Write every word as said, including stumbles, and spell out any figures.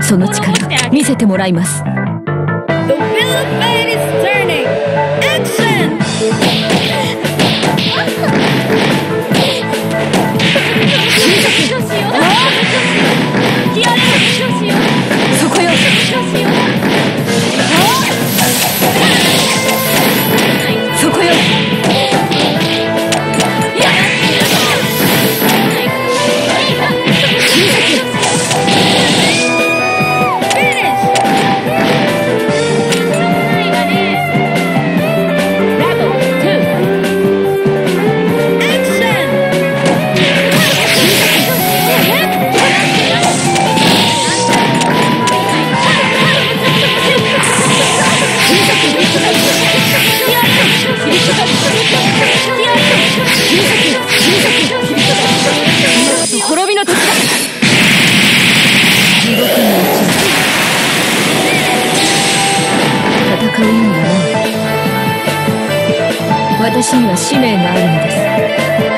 その力見せてもらいます。 The wheel of fate is turning. Action! そこよ。そこよ。滅びの時だ。地獄に落ちる。戦う意味はない。私には使命があるのです。